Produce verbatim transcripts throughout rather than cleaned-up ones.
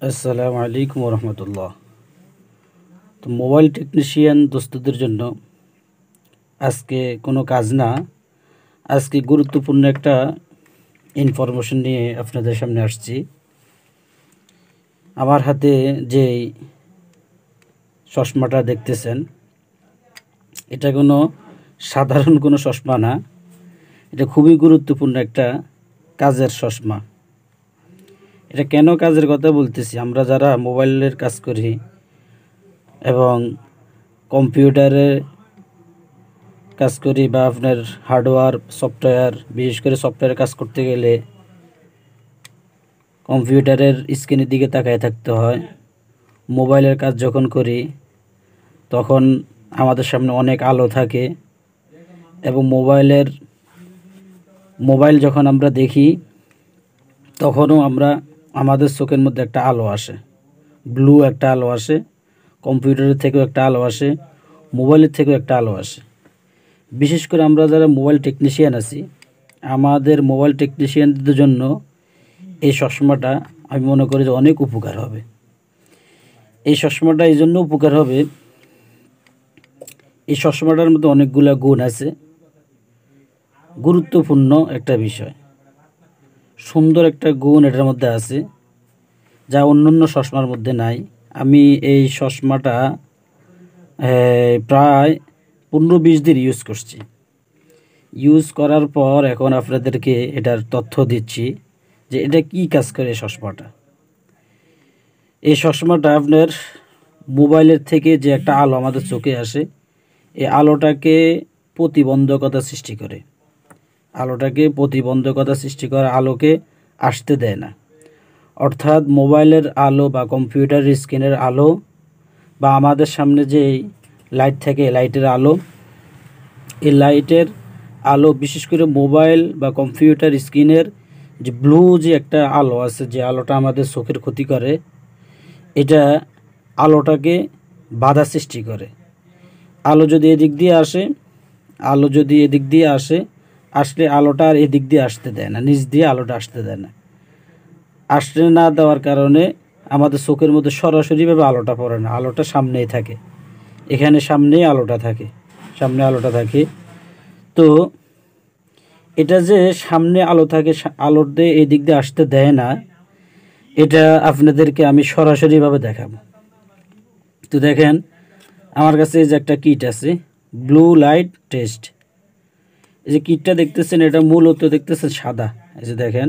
আসসালামু আলাইকুম রহমতুল্লাহ। তো মোবাইল টেকনিশিয়ান দোস্তদের জন্য আজকে কোনো কাজ না, আজকে গুরুত্বপূর্ণ একটা ইনফরমেশন নিয়ে আপনাদের সামনে আসছি। আমার হাতে যে চশমাটা দেখতেছেন, এটা কোনো সাধারণ কোনো চশমা না, এটা খুবই গুরুত্বপূর্ণ একটা কাজের চশমা। এটা কেন কাজের কথা বলতেছি, আমরা যারা মোবাইলের কাজ করি এবং কম্পিউটারে কাজ করি বা আপনার হার্ডওয়্যার সফটওয়্যার, বিশেষ করে সফটওয়্যারে কাজ করতে গেলে কম্পিউটারের স্ক্রিনের দিকে তাকায় থাকতে হয়। মোবাইলের কাজ যখন করি তখন আমাদের সামনে অনেক আলো থাকে এবং মোবাইলের মোবাইল যখন আমরা দেখি তখনও আমরা আমাদের চোখের মধ্যে একটা আলো আসে, ব্লু একটা আলো আসে, কম্পিউটারের থেকেও একটা আলো আসে, মোবাইলের থেকেও একটা আলো আসে। বিশেষ করে আমরা যারা মোবাইল টেকনিশিয়ান আছি, আমাদের মোবাইল টেকনিশিয়ানদের জন্য এই চশমাটা আমি মনে করি যে অনেক উপকার হবে। এই চশমাটা এই জন্য উপকার হবে, এই চশমাটার মধ্যে অনেকগুলো গুণ আছে। গুরুত্বপূর্ণ একটা বিষয়, সুন্দর একটা গুণ এটার মধ্যে আছে যা অন্যান্য চশমার মধ্যে নাই। আমি এই চশমাটা প্রায় পনেরো বিশ দিন ইউজ করছি। ইউজ করার পর এখন আপনাদেরকে এটার তথ্য দিচ্ছি যে এটা কি কাজ করে। এই চশমাটা এই চশমাটা আপনার মোবাইলের থেকে যে একটা আলো আমাদের চোখে আসে, এই আলোটাকে প্রতিবন্ধকতা সৃষ্টি করে। আলোটাকে প্রতিবন্ধকতা সৃষ্টি করে আলোকে আসতে দেয় না। অর্থাৎ মোবাইলের আলো বা কম্পিউটার স্ক্রিনের আলো বা আমাদের সামনে যে লাইট থাকে, লাইটের আলো, এই লাইটের আলো বিশেষ করে মোবাইল বা কম্পিউটার স্ক্রিনের যে ব্লু যে একটা আলো আছে, যে আলোটা আমাদের চোখের ক্ষতি করে, এটা আলোটাকে বাধা সৃষ্টি করে। আলো যদি এদিক দিয়ে আসে আলো যদি এদিক দিয়ে আসে আসলে আলোটা আর এদিক দিয়ে আসতে দেয় না, নিচ দিয়ে আলোটা আসতে দেয় না। আসতে না দেওয়ার কারণে আমাদের চোখের মধ্যে সরাসরিভাবে আলোটা পড়ে না, আলোটা সামনেই থাকে, এখানে সামনেই আলোটা থাকে, সামনে আলোটা থাকে। তো এটা যে সামনে আলো থাকে, আলোর দিয়ে এই দিক দিয়ে আসতে দেয় না, এটা আপনাদেরকে আমি সরাসরিভাবে দেখাবো। তো দেখেন, আমার কাছে এই যে একটা কিট আছে, ব্লু লাইট টেস্ট। এই যে কিটটা দেখতেছেন, এটা মূলত দেখতেছেন সাদা। এই যে দেখেন,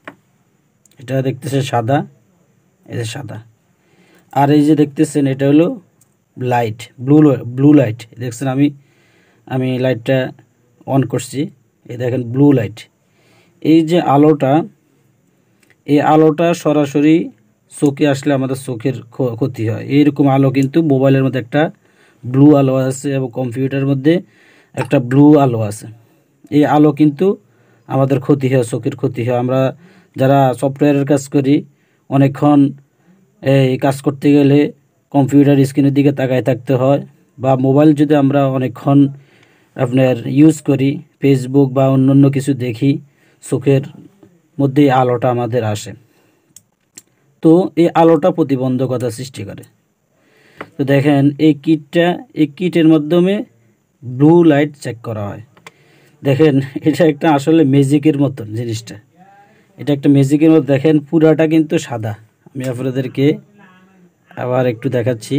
এটা দেখতেছেন সাদা, এই যে সাদা। আর এই যে দেখতেছেন এটা হলো লাইট, ব্লু ব্লু লাইট। দেখছেন, আমি আমি লাইটটা অন করছি, এই দেখেন ব্লু লাইট। এই যে আলোটা, এই আলোটা সরাসরি চোখে আসলে আমাদের চোখের ক্ষতি হয়। এইরকম আলো কিন্তু মোবাইলের মধ্যে একটা ব্লু আলো আছে এবং কম্পিউটারের মধ্যে একটা ব্লু আলো আছে। এই আলো কিন্তু আমাদের ক্ষতি হয়, চোখের ক্ষতি হয়। আমরা যারা সফটওয়্যারের কাজ করি, অনেকক্ষণ এই কাজ করতে গেলে কম্পিউটার স্ক্রিনের দিকে তাকায় থাকতে হয়, বা মোবাইল যদি আমরা অনেকক্ষণ আপনার ইউজ করি, ফেসবুক বা অন্যান্য কিছু দেখি, চোখের মধ্যে এই আলোটা আমাদের আসে। তো এই আলোটা প্রতিবন্ধকতা সৃষ্টি করে। তো দেখেন, এই কিটটা এই কিটের মাধ্যমে ব্লু লাইট চেক করা হয়। দেখেন, এটা একটা আসলে ম্যাজিকের মতন জিনিসটা, এটা একটা ম্যাজিকের মতো। দেখেন, পুরাটা কিন্তু সাদা। আমি আপনাদেরকে আবার একটু দেখাচ্ছি।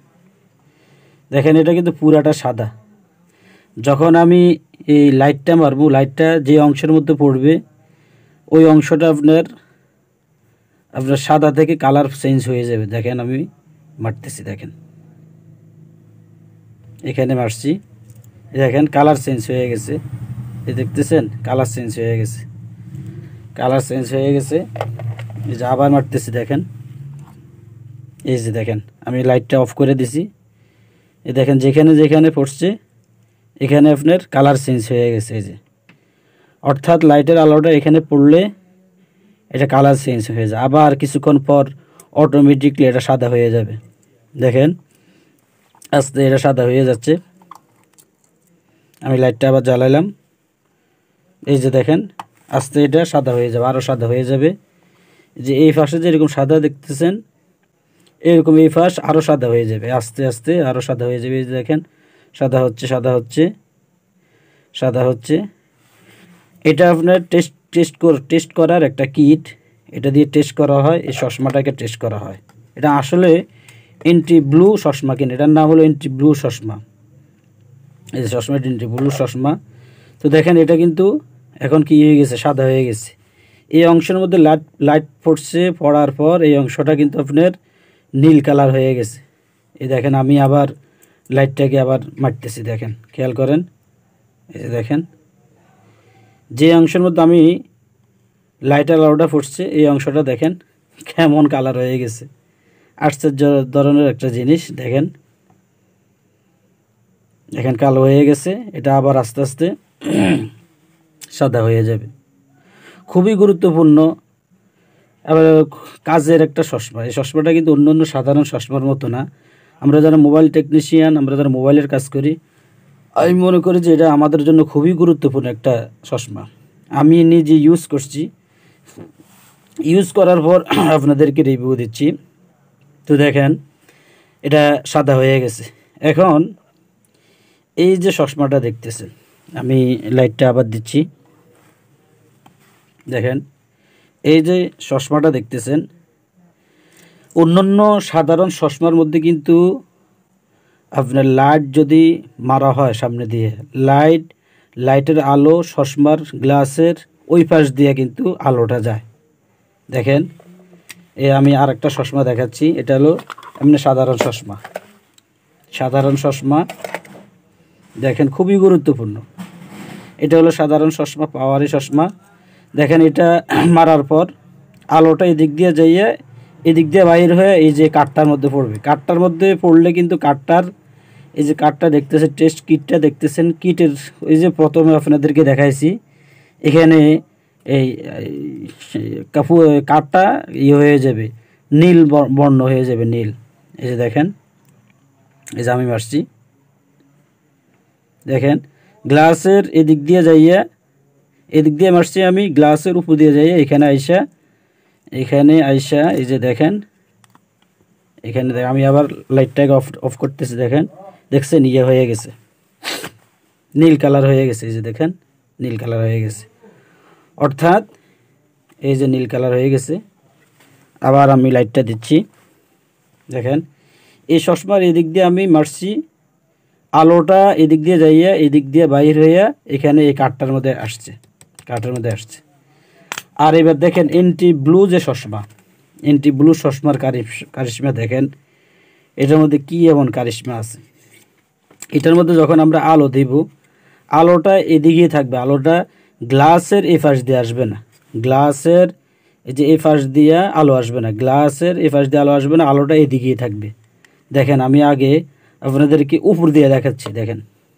দেখেন, এটা কিন্তু পুরাটা সাদা। যখন আমি এই লাইটটা মারবো, লাইটটা যে অংশের মধ্যে পড়বে ওই অংশটা আপনার আপনার সাদা থেকে কালার চেঞ্জ হয়ে যাবে। দেখেন, আমি মারতেছি, দেখেন এখানে মারছি, দেখেন কালার চেঞ্জ হয়ে গেছে। এই দেখতেছেন, কালার চেঞ্জ হয়ে গেছে, কালার চেঞ্জ হয়ে গেছে। এই যে আবার মারতেছি, দেখেন, এই যে দেখেন আমি লাইটটা অফ করে দিছি। এই দেখেন, যেখানে যেখানে পড়ছে এখানে আপনার কালার চেঞ্জ হয়ে গেছে। এই যে অর্থাৎ লাইটের আলোটা এখানে পড়লে এটা কালার চেঞ্জ হয়ে যায়। আবার কিছুক্ষণ পর অটোমেটিকলি এটা সাদা হয়ে যাবে। দেখেন, আস্তে এটা সাদা হয়ে যাচ্ছে। আমি লাইটটা আবার জ্বালাইলাম, এই যে দেখেন আস্তে এটা সাদা হয়ে যাবে, আরও সাদা হয়ে যাবে। যে এই পাশে যেরকম সাদা দেখতেছেন, এরকম এই পাশ আরও সাদা হয়ে যাবে, আস্তে আস্তে আরও সাদা হয়ে যাবে। এই যে দেখেন সাদা হচ্ছে সাদা হচ্ছে সাদা হচ্ছে। এটা আপনার টেস্ট টেস্ট কর টেস্ট করার একটা কিট, এটা দিয়ে টেস্ট করা হয়, এই চশমাটাকে টেস্ট করা হয়। এটা আসলে এন্টি ব্লু চশমা কিনা, এটার নাম হলো এন্টি ব্লু চশমা। এই যে চশমাটা এন্টি ব্লু চশমা। তো দেখেন এটা কিন্তু এখন কি হয়ে গেছে, সাদা হয়ে গেছে। এই অংশের মধ্যে লাইট লাইট পড়ছে, পড়ার পর এই অংশটা কিন্তু আপনার নীল কালার হয়ে গেছে। এই দেখেন আমি আবার লাইটটাকে আবার মারতেছি, দেখেন খেয়াল করেন। এই যে দেখেন যে অংশের মধ্যে আমি লাইটার আলোটা ফুটছে এই অংশটা দেখেন কেমন কালার হয়ে গেছে। আশ্চর্য ধরনের একটা জিনিস। দেখেন দেখেন কালো হয়ে গেছে, এটা আবার আস্তে আস্তে সাদা হয়ে যাবে। খুবই গুরুত্বপূর্ণ আবার কাজের একটা চশমা। এই চশমাটা কিন্তু অন্য অন্য সাধারণ চশমার মতো না। আমরা যারা মোবাইল টেকনিশিয়ান, আমরা যারা মোবাইলের কাজ করি, আমি মনে করি যে এটা আমাদের জন্য খুবই গুরুত্বপূর্ণ একটা চশমা। আমি নিজে ইউজ করছি, ইউজ করার পর আপনাদেরকে রিভিউ দিচ্ছি। তো দেখেন এটা সাদা হয়ে গেছে। এখন এই যে চশমাটা দেখতেছেন, আমি লাইটটা আবার দিচ্ছি, দেখেন এই যে চশমাটা দেখতেছেন, অন্যান্য সাধারণ চশমার মধ্যে কিন্তু আপনার লাইট যদি মারা হয় সামনে দিয়ে, লাইট লাইটের আলো চশমার গ্লাসের ওই পাশ দিয়ে কিন্তু আলোটা যায়। দেখেন এ আমি আর একটা চশমা দেখাচ্ছি, এটা হলো এমনি সাধারণ চশমা। সাধারণ চশমা দেখেন খুবই গুরুত্বপূর্ণ। এটা হলো সাধারণ চশমা, পাওয়ারি চশমা। দেখেন এটা মারার পর আলোটা এদিক দিয়ে যাইয়ে এদিক দিয়ে বাইর হয়ে এই যে কাঠটার মধ্যে পড়বে। কাঠটার মধ্যে পড়লে কিন্তু কাঠটার এই যে কাঠটা দেখতেছেন, টেস্ট কিটটা দেখতেছেন, কিটের ওই যে প্রথমে আপনাদেরকে দেখাইছি, এখানে এই কাপু কাঠটা ইয়ে হয়ে যাবে, নীল বর্ণ হয়ে যাবে, নীল। এই যে দেখেন এই যে আমি মারছি, দেখেন গ্লাসের এদিক দিয়ে যাইয়া এদিক দিয়ে মারছি আমি, গ্লাসের উপর দিয়ে যাইয়া এখানে আইসা এখানে আইসা এই যে দেখেন এখানে আমি আবার লাইটটাকে অফ অফ করতেছি, দেখেন দেখছেন ইয়ে হয়ে গেছে, নীল কালার হয়ে গেছে। এই যে দেখেন নীল কালার হয়ে গেছে, অর্থাৎ এই যে নীল কালার হয়ে গেছে। আবার আমি লাইটটা দিচ্ছি, দেখেন এই চশমার এদিক দিয়ে আমি মারছি, আলোটা এদিক দিয়ে যাইয়া এদিক দিয়ে বাইর হইয়া এখানে এই কাঠটার মধ্যে আসছে, কাঠের মধ্যে আসছে। আর এবার দেখেন এন্টি ব্লু যে চশমা, এন্টি ব্লু চশমার কারিশমা দেখেন, এটার মধ্যে কি এমন কারিশমা আছে। এটার মধ্যে যখন আমরা আলো দিব, আলোটা এদিকেই থাকবে, আলোটা গ্লাসের এই পাশ দিয়ে আসবে না, গ্লাসের এই যে এই পাশ দিয়ে আলো আসবে না, গ্লাসের এই পাশ দিয়ে আলো আসবে না, আলোটা এদিকেই থাকবে। দেখেন আমি আগে আপনাদেরকে উপর দিয়ে দেখাচ্ছি, দেখেন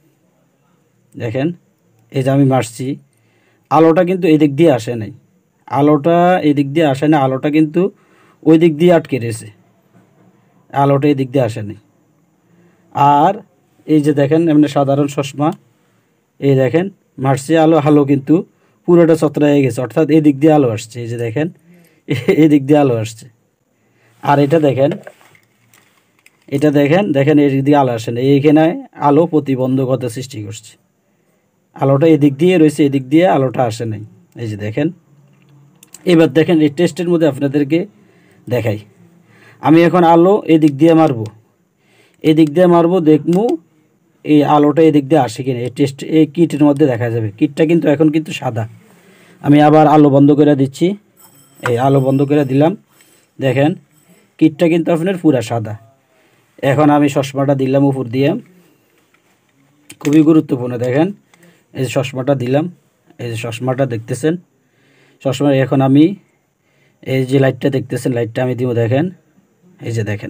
দেখেন এই যে আমি মারছি, আলোটা কিন্তু এদিক দিয়ে আসে নাই, আলোটা এদিক দিয়ে আসে না, আলোটা কিন্তু ওই দিক দিয়ে আটকে রয়েছে, আলোটা এদিক দিয়ে আসে নাই। আর এই যে দেখেন এমনি সাধারণ চশমা, এই দেখেন মারছি, আলো আলো কিন্তু পুরোটা ছত্রা হয়ে গেছে, অর্থাৎ এদিক দিয়ে আলো আসছে। এই যে দেখেন এদিক দিয়ে আলো আসছে। আর এটা দেখেন এটা দেখেন দেখেন এদিক দিয়ে আলো আসে না, এইখানে আলো প্রতিবন্ধকতা সৃষ্টি করছে, আলোটা এদিক দিয়ে রয়েছে, এদিক দিয়ে আলোটা আসে নাই। এই যে দেখেন এবার দেখেন এই টেস্টের মধ্যে আপনাদেরকে দেখাই, আমি এখন আলো এদিক দিয়ে মারবো, এদিক দিয়ে মারবো, দেখবো এই আলোটা এদিক দিয়ে আসে কিনা। এই টেস্ট এই কিটের মধ্যে দেখা যাবে, কিটটা কিন্তু এখন কিন্তু সাদা। আমি আবার আলো বন্ধ করে দিচ্ছি, এই আলো বন্ধ করে দিলাম, দেখেন কিটটা কিন্তু আপনার পুরা সাদা। এখন আমি চশমাটা দিলাম উপর দিয়ে, খুবই গুরুত্বপূর্ণ। দেখেন এই যে চশমাটা দিলাম, এই যে চশমাটা দেখতেছেন, চশমা এখন আমি এই যে লাইটটা দেখতেছেন, লাইটটা আমি দিব, দেখেন এই যে দেখেন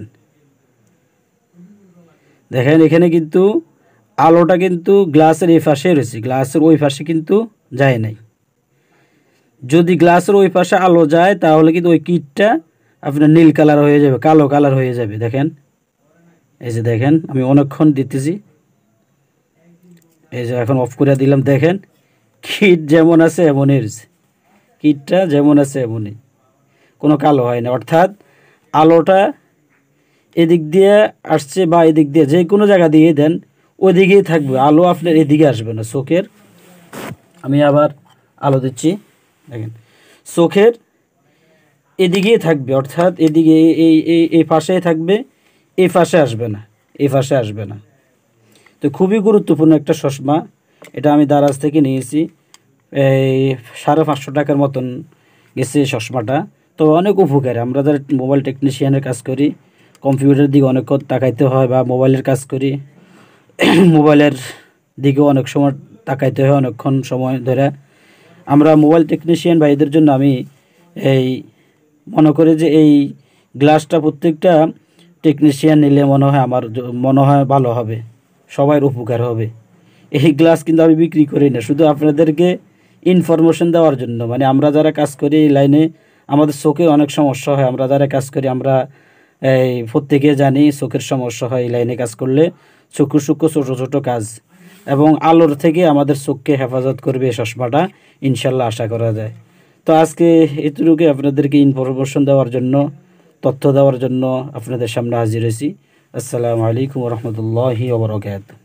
দেখেন এখানে কিন্তু আলোটা কিন্তু গ্লাসের এই পাশে রয়েছে, গ্লাসের ওই পাশে কিন্তু যায় নাই। যদি গ্লাসের ওই পাশে আলো যায় তাহলে কিন্তু ওই কিটটা আপনার নীল কালার হয়ে যাবে, কালো কালার হয়ে যাবে। দেখেন এই যে দেখেন আমি অনেকক্ষণ দিতেছি, এই যে এখন অফ করে দিলাম, দেখেন কিট যেমন আছে এমনই রয়েছে, কিটটা যেমন আছে এমনই, কোনো কালো হয় না, অর্থাৎ আলোটা এদিক দিয়ে আসছে বা এদিক দিয়ে যে কোনো জায়গা দিয়ে দেন, ওইদিকেই থাকবে, আলো আপনার এদিকে আসবে না চোখের। আমি আবার আলো দিচ্ছি, দেখেন চোখের এদিকেই থাকবে, অর্থাৎ এদিকে এই এই এই পাশেই থাকবে, এই পাশে আসবে না, এই পাশে আসবে না। তো খুবই গুরুত্বপূর্ণ একটা চশমা, এটা আমি দারাজ থেকে নিয়েছি, এই সাড়ে পাঁচশো টাকার মতন গেছে চশমাটা। তো অনেক উপকারী, আমরা যারা মোবাইল টেকনিশিয়ানের কাজ করি, কম্পিউটারের দিকে অনেকক্ষণ তাকাইতে হয়, বা মোবাইলের কাজ করি, মোবাইলের দিকে অনেক সময় তাকাইতে হয় অনেকক্ষণ সময় ধরে। আমরা মোবাইল টেকনিশিয়ান ভাইদের জন্য আমি এই মনে করি যে এই গ্লাসটা প্রত্যেকটা টেকনিশিয়ান নিলে মনে হয় আমার মনে হয় ভালো হবে, সবার উপকার হবে। এই গ্লাস কিন্তু আমি বিক্রি করি না, শুধু আপনাদেরকে ইনফরমেশন দেওয়ার জন্য। মানে আমরা যারা কাজ করি এই লাইনে, আমাদের চোখে অনেক সমস্যা হয়, আমরা যারা কাজ করি আমরা এই প্রত্যেকে জানি চোখের সমস্যা হয় এই লাইনে কাজ করলে, চক্ষু সূক্ষ্ম ছোটো ছোটো কাজ, এবং আলোর থেকে আমাদের চোখকে হেফাজত করবে এই চশমাটা, ইনশাল্লাহ আশা করা যায়। তো আজকে এটুকুকে আপনাদেরকে ইনফরমেশন দেওয়ার জন্য, তথ্য দেওয়ার জন্য আপনাদের সামনে হাজির হয়েছি। আসসালামু আলাইকুম ওয়া রাহমাতুল্লাহি ওয়া বারাকাতুহু।